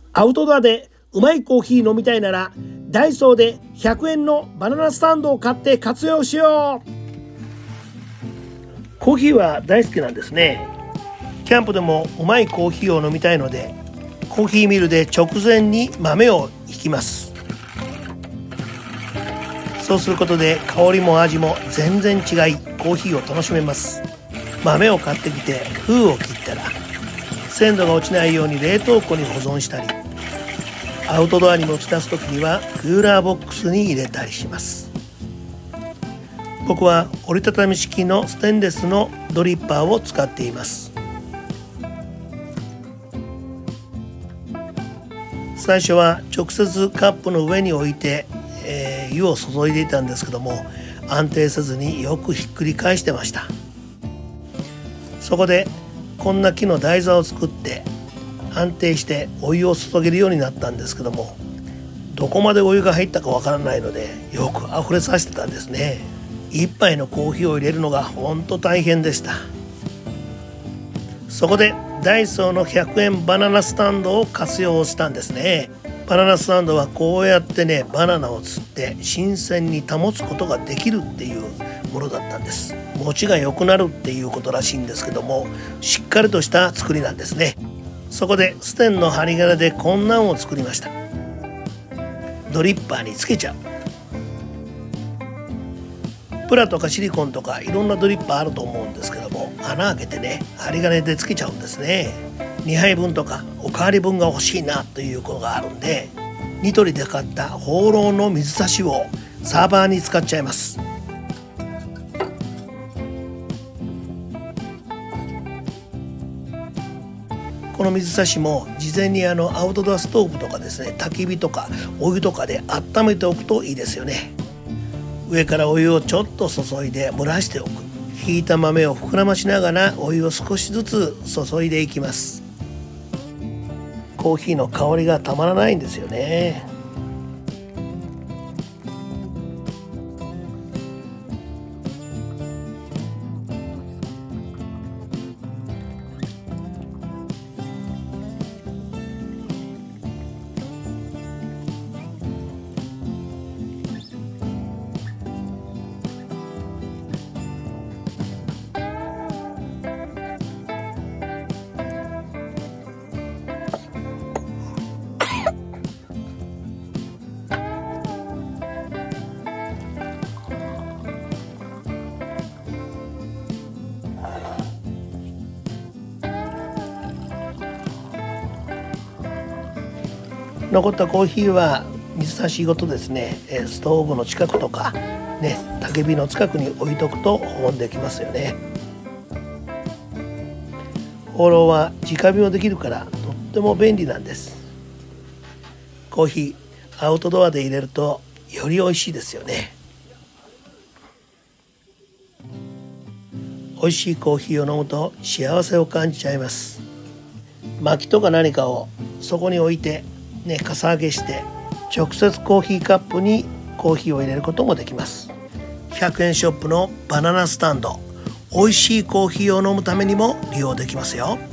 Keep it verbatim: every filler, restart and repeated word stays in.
アウトドアでうまいコーヒー飲みたいなら、ダイソーでひゃくえんのバナナスタンドを買って活用しよう。コーヒーは大好きなんですね。キャンプでもうまいコーヒーを飲みたいので、コーヒーミルで直前に豆をひきます。そうすることで香りも味も全然違い、コーヒーを楽しめます。豆を買ってきて封を切ったら、鮮度が落ちないように冷凍庫に保存したり、アウトドアに持ち出す時にはクーラーボックスに入れたりします。僕は折りたたみ式のステンレスのドリッパーを使っています。最初は直接カップの上に置いて、えー、湯を注いでいたんですけども、安定せずによくひっくり返してました。そこでこんな木の台座を作って安定してお湯を注げるようになったんですけども、どこまでお湯が入ったかわからないのでよく溢れさせてたんですね。一杯のコーヒーを入れるのがほんと大変でした。そこでダイソーのひゃくえんバナナスタンドを活用したんですね。バナナスタンドはこうやってね、バナナを釣って新鮮に保つことができるっていうものだったんです。持ちが良くなるっていうことらしいんですけども、しっかりとした作りなんですね。そこでステンの針金でこんなんを作りました。ドリッパーにつけちゃう。プラとかシリコンとかいろんなドリッパーあると思うんですけども、穴開けてね、針金でつけちゃうんですね。にはいぶんとかおかわり分が欲しいなということがあるんで、ニトリで買ったホーローの水差しをサーバーに使っちゃいます。この水差しも事前にあのアウトドアストーブとかですね、焚き火とかお湯とかで温めておくといいですよね。上からお湯をちょっと注いで蒸らしておく。ひいた豆を膨らましながらお湯を少しずつ注いでいきます。コーヒーの香りがたまらないんですよね。残ったコーヒーは水差しごとですね、ストーブの近くとかね、焚き火の近くに置いとくと保温できますよね。ホーローは直火もできるからとっても便利なんです。コーヒーアウトドアで入れるとより美味しいですよね。美味しいコーヒーを飲むと幸せを感じちゃいます。薪とか何かをそこに置いてね、かさ上げして直接コーヒーカップにコーヒーを入れることもできます。ひゃくえんショップのバナナスタンド、美味しいコーヒーを飲むためにも利用できますよ。